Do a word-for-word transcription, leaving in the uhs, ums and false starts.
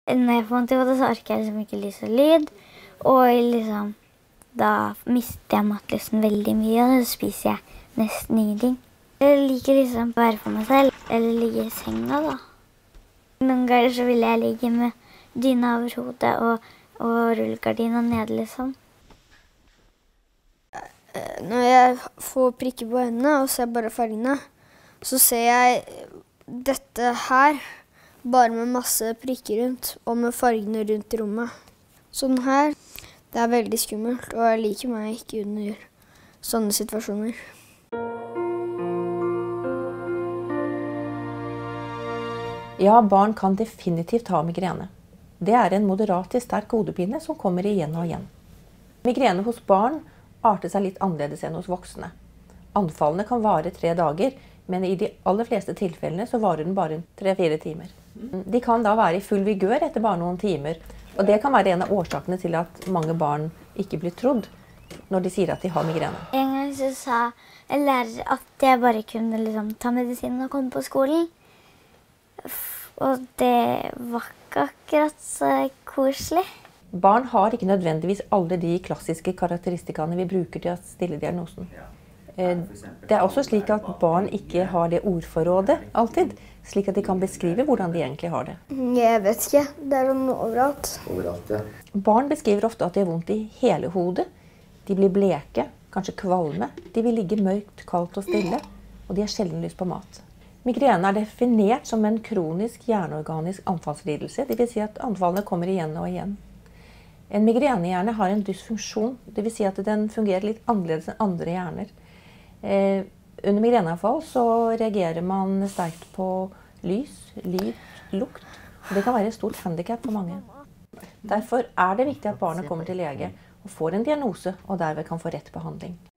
Når jeg får vondt i hodet, så orker jeg liksom ikke lys og lyd. Og liksom, da mister jeg matlysten veldig mye, og så spiser jeg nesten ingenting. Jeg liker liksom å være for meg selv, eller ligge i senga da. Noen ganger så vil jeg ligge med dyna over hodet og, og rullegardina ned liksom. Når jeg får prikker på øynene og ser bare fargene, så ser jeg dette her bare med masse prikker rundt og med fargene rundt i rommet. Sånn her, det er veldig skummelt, og jeg liker meg ikke under sånne situasjoner. Ja, barn kan definitivt ha migrene. Det er en moderat til sterk hodepine som kommer igjen og igjen. Migrene hos barn arter seg litt annerledes enn hos voksne. Anfallene kan vare tre dager, men i de aller fleste tilfellene så varer den bare tre-fire timer. De kan da være i full vigør etter bare noen timer, og det kan være en av årsakene til at mange barn ikke blir trodd når de sier at de har migrene. En gang så sa en lærer at jeg bare kunne liksom ta medisinen og komme på skolen. Og det var ikke akkurat så koselig. Barn har ikke nødvendigvis alle de klassiske karakteristikaene vi bruker til å stille diagnosen. Det er også slik at barn ikke har det ordforrådet alltid, slik at de kan beskrive hvordan de egentlig har det. Jeg vet ikke, det er sånn overalt. Overalt, ja. Barn beskriver ofte at de har vondt i hele hodet. De blir bleke, kanskje kvalme. De vil ligge mørkt, kaldt og stille, og de har sjelden lyst på mat. Migrene er definert som en kronisk hjerneorganisk anfallslidelse, det vil si at anfallene kommer igjen og igjen. En migrenehjerne har en dysfunksjon, det vil si at den fungerer litt annerledes enn andre hjerner. Eh, under migreneanfall så reagerer man sterkt på lys, lyd, lukt, og det kan være et stort handicap for mange. Derfor er det viktig at barnet kommer til lege og får en diagnose, og derved kan få rett behandling.